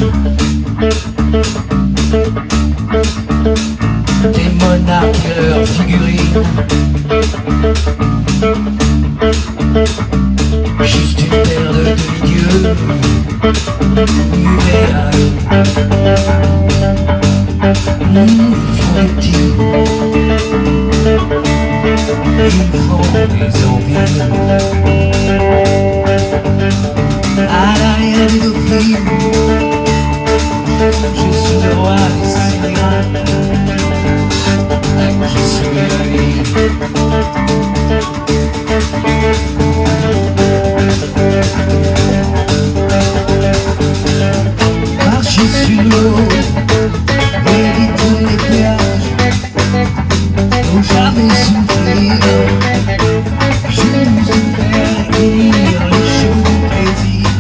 Des monarques et leurs figurines, juste une paire de demi-dieux numéraires. Font des petits, ils font des envies. À l'arrière des dauphines, je suis le roi des scélérats, à qui soumet la vie. Marcher sur l'eau, éviter les péages, faut jamais souffrir. Je nous ai fait lire les choses du plaisir.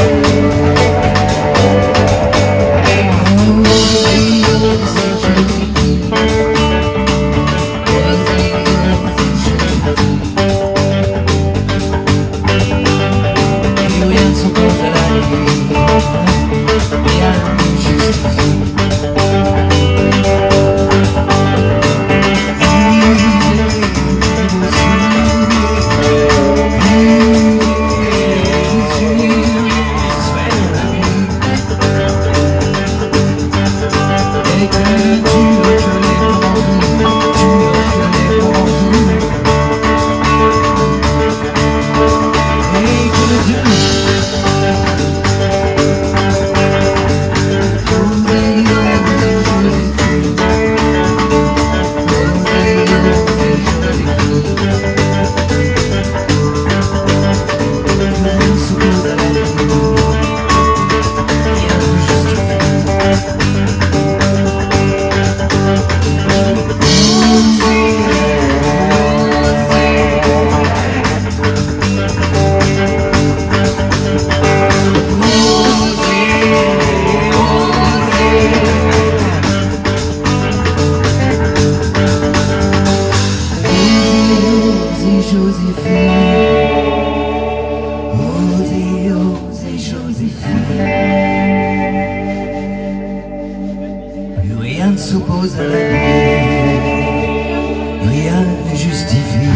Rien ne s'oppose à la vie, rien ne justifie.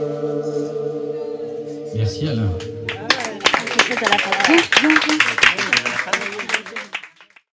Merci Alain.